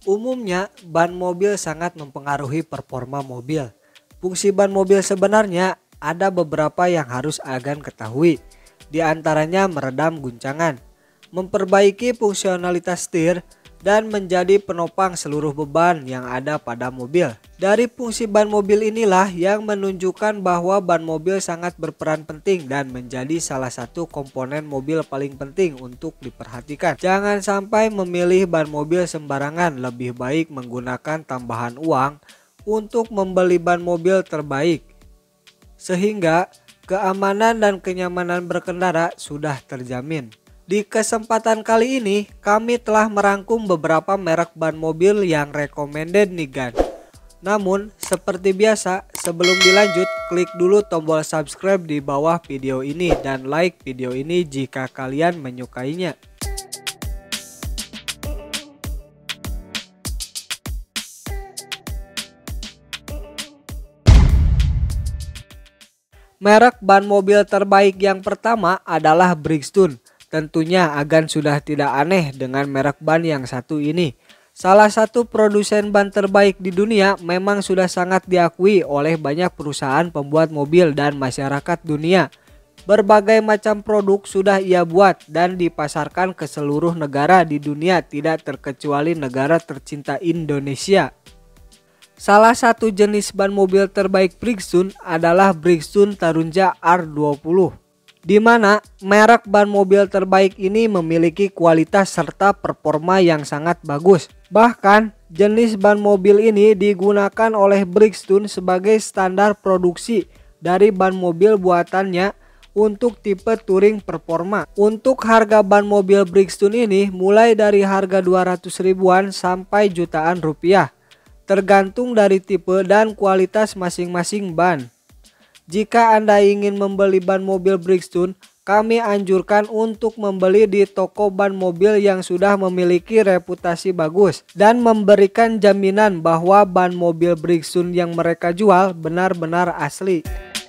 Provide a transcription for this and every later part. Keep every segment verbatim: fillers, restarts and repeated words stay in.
Umumnya, ban mobil sangat mempengaruhi performa mobil. Fungsi ban mobil sebenarnya ada beberapa yang harus Agan ketahui. Di antaranya meredam guncangan, memperbaiki fungsionalitas setir, dan menjadi penopang seluruh beban yang ada pada mobil. Dari fungsi ban mobil inilah yang menunjukkan bahwa ban mobil sangat berperan penting dan menjadi salah satu komponen mobil paling penting untuk diperhatikan. Jangan sampai memilih ban mobil sembarangan, lebih baik menggunakan tambahan uang untuk membeli ban mobil terbaik, sehingga keamanan dan kenyamanan berkendara sudah terjamin. Di kesempatan kali ini, kami telah merangkum beberapa merek ban mobil yang recommended nih Gan. Namun, seperti biasa, sebelum dilanjut, klik dulu tombol subscribe di bawah video ini dan like video ini jika kalian menyukainya. Merek ban mobil terbaik yang pertama adalah Bridgestone. Tentunya Agan sudah tidak aneh dengan merek ban yang satu ini. Salah satu produsen ban terbaik di dunia, memang sudah sangat diakui oleh banyak perusahaan pembuat mobil dan masyarakat dunia. Berbagai macam produk sudah ia buat dan dipasarkan ke seluruh negara di dunia, tidak terkecuali negara tercinta Indonesia. Salah satu jenis ban mobil terbaik Bridgestone adalah Bridgestone Tarunja R dua puluh. Di mana merek ban mobil terbaik ini memiliki kualitas serta performa yang sangat bagus. Bahkan jenis ban mobil ini digunakan oleh Bridgestone sebagai standar produksi dari ban mobil buatannya untuk tipe touring performa. Untuk harga ban mobil Bridgestone ini mulai dari harga dua ratus ribuan sampai jutaan rupiah, tergantung dari tipe dan kualitas masing-masing ban. Jika Anda ingin membeli ban mobil Bridgestone, kami anjurkan untuk membeli di toko ban mobil yang sudah memiliki reputasi bagus dan memberikan jaminan bahwa ban mobil Bridgestone yang mereka jual benar-benar asli.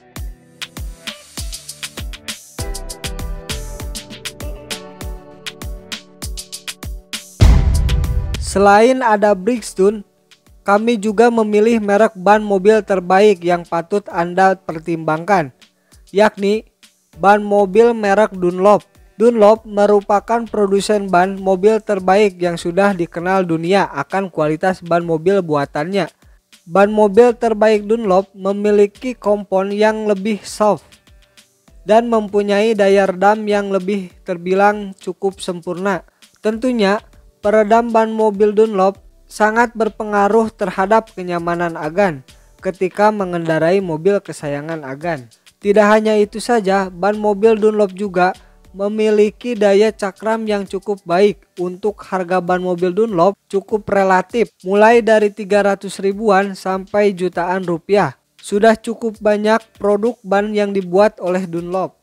Selain ada Bridgestone, kami juga memilih merek ban mobil terbaik yang patut Anda pertimbangkan, yakni ban mobil merek Dunlop. Dunlop merupakan produsen ban mobil terbaik yang sudah dikenal dunia akan kualitas ban mobil buatannya. Ban mobil terbaik Dunlop memiliki kompon yang lebih soft dan mempunyai daya redam yang lebih terbilang cukup sempurna. Tentunya, peredam ban mobil Dunlop sangat berpengaruh terhadap kenyamanan Agan ketika mengendarai mobil kesayangan Agan. Tidak hanya itu saja, ban mobil Dunlop juga memiliki daya cakram yang cukup baik. Untuk harga ban mobil Dunlop cukup relatif, mulai dari tiga ratus ribuan sampai jutaan rupiah. Sudah cukup banyak produk ban yang dibuat oleh Dunlop.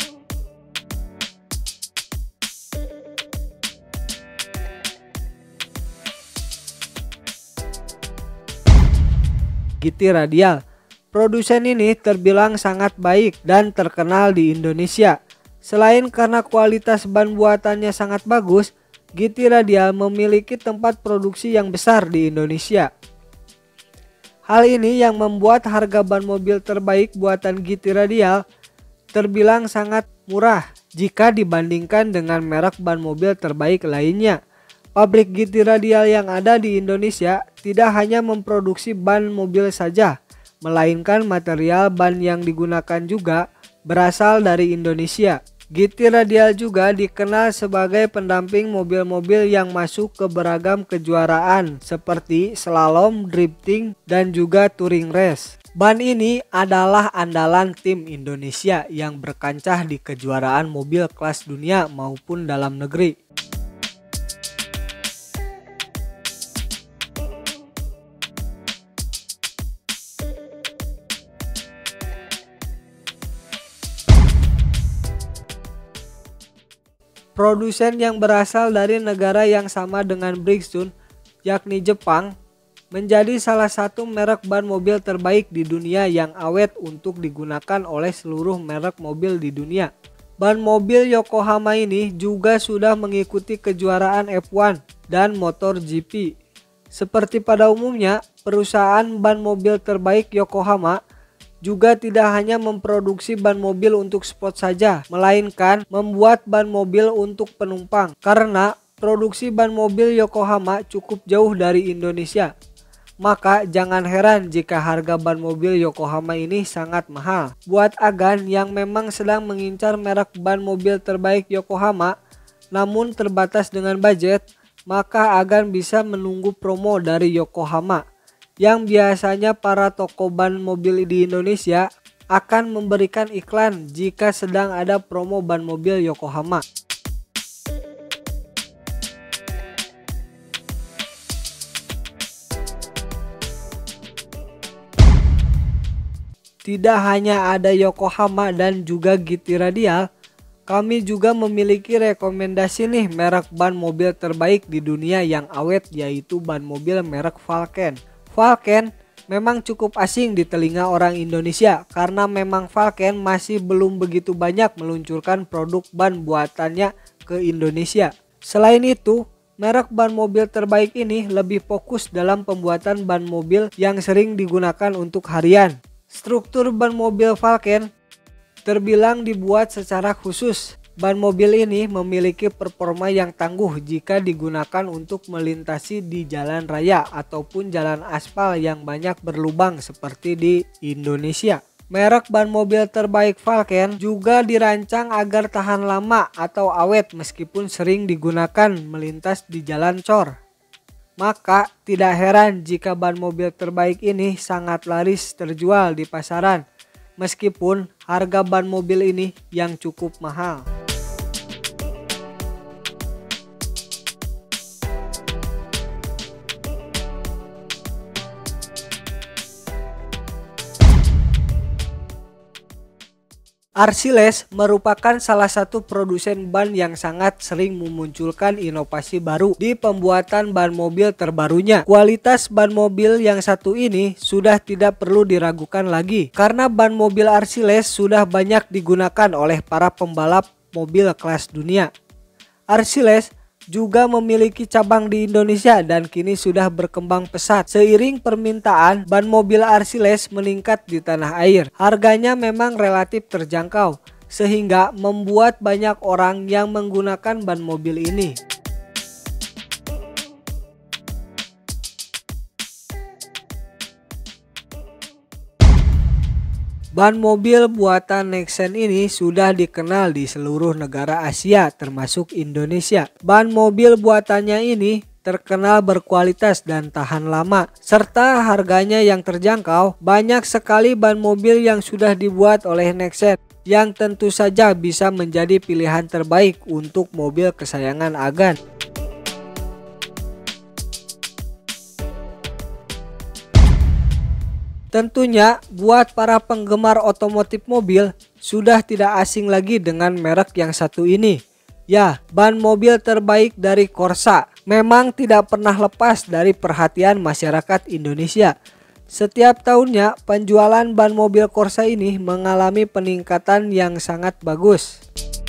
G T Radial. Produsen ini terbilang sangat baik dan terkenal di Indonesia. Selain karena kualitas ban buatannya sangat bagus, G T Radial memiliki tempat produksi yang besar di Indonesia. Hal ini yang membuat harga ban mobil terbaik buatan G T Radial terbilang sangat murah jika dibandingkan dengan merek ban mobil terbaik lainnya. Pabrik G T Radial yang ada di Indonesia tidak hanya memproduksi ban mobil saja, melainkan material ban yang digunakan juga berasal dari Indonesia. G T Radial juga dikenal sebagai pendamping mobil-mobil yang masuk ke beragam kejuaraan seperti slalom, drifting, dan juga touring race. Ban ini adalah andalan tim Indonesia yang berkancah di kejuaraan mobil kelas dunia maupun dalam negeri. Produsen yang berasal dari negara yang sama dengan Bridgestone, yakni Jepang, menjadi salah satu merek ban mobil terbaik di dunia yang awet untuk digunakan oleh seluruh merek mobil di dunia. Ban mobil Yokohama ini juga sudah mengikuti kejuaraan F satu dan MotoGP. Seperti pada umumnya, perusahaan ban mobil terbaik Yokohama juga tidak hanya memproduksi ban mobil untuk sport saja, melainkan membuat ban mobil untuk penumpang. Karena produksi ban mobil Yokohama cukup jauh dari Indonesia, maka jangan heran jika harga ban mobil Yokohama ini sangat mahal. Buat Agan yang memang sedang mengincar merek ban mobil terbaik Yokohama, namun terbatas dengan budget, maka Agan bisa menunggu promo dari Yokohama, yang biasanya para toko ban mobil di Indonesia akan memberikan iklan jika sedang ada promo ban mobil Yokohama. Tidak hanya ada Yokohama dan juga G T Radial, kami juga memiliki rekomendasi nih merek ban mobil terbaik di dunia yang awet, yaitu ban mobil merek Falken. Falken memang cukup asing di telinga orang Indonesia karena memang Falken masih belum begitu banyak meluncurkan produk ban buatannya ke Indonesia. Selain itu, merek ban mobil terbaik ini lebih fokus dalam pembuatan ban mobil yang sering digunakan untuk harian. Struktur ban mobil Falken terbilang dibuat secara khusus. Ban mobil ini memiliki performa yang tangguh jika digunakan untuk melintasi di jalan raya ataupun jalan aspal yang banyak berlubang seperti di Indonesia. Merek ban mobil terbaik Falken juga dirancang agar tahan lama atau awet meskipun sering digunakan melintas di jalan cor. Maka tidak heran jika ban mobil terbaik ini sangat laris terjual di pasaran, meskipun harga ban mobil ini yang cukup mahal. Arciles merupakan salah satu produsen ban yang sangat sering memunculkan inovasi baru di pembuatan ban mobil terbarunya. Kualitas ban mobil yang satu ini sudah tidak perlu diragukan lagi, karena ban mobil Arciles sudah banyak digunakan oleh para pembalap mobil kelas dunia. Arciles juga memiliki cabang di Indonesia dan kini sudah berkembang pesat. Seiring permintaan, ban mobil Arciles meningkat di tanah air. Harganya memang relatif terjangkau, sehingga membuat banyak orang yang menggunakan ban mobil ini. Ban mobil buatan Nexen ini sudah dikenal di seluruh negara Asia termasuk Indonesia. Ban mobil buatannya ini terkenal berkualitas dan tahan lama, serta harganya yang terjangkau. Banyak sekali ban mobil yang sudah dibuat oleh Nexen yang tentu saja bisa menjadi pilihan terbaik untuk mobil kesayangan Agan. Tentunya buat para penggemar otomotif mobil sudah tidak asing lagi dengan merek yang satu ini. Ya, ban mobil terbaik dari Corsa memang tidak pernah lepas dari perhatian masyarakat Indonesia. Setiap tahunnya penjualan ban mobil Corsa ini mengalami peningkatan yang sangat bagus.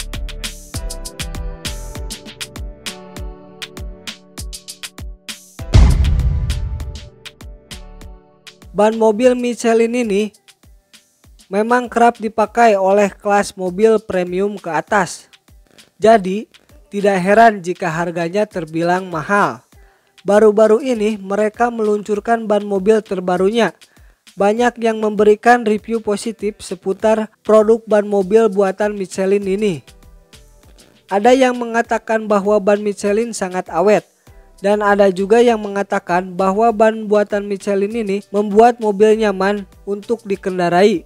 Ban mobil Michelin ini memang kerap dipakai oleh kelas mobil premium ke atas. Jadi, tidak heran jika harganya terbilang mahal. Baru-baru ini mereka meluncurkan ban mobil terbarunya. Banyak yang memberikan review positif seputar produk ban mobil buatan Michelin ini. Ada yang mengatakan bahwa ban Michelin sangat awet. Dan ada juga yang mengatakan bahwa ban buatan Michelin ini membuat mobil nyaman untuk dikendarai.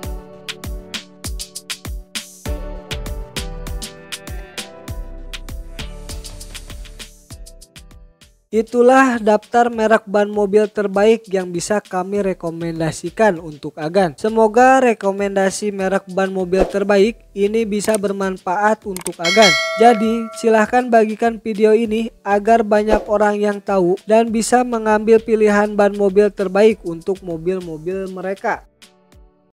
Itulah daftar merek ban mobil terbaik yang bisa kami rekomendasikan untuk Agan. Semoga rekomendasi merek ban mobil terbaik ini bisa bermanfaat untuk Agan. Jadi silahkan bagikan video ini agar banyak orang yang tahu dan bisa mengambil pilihan ban mobil terbaik untuk mobil-mobil mereka.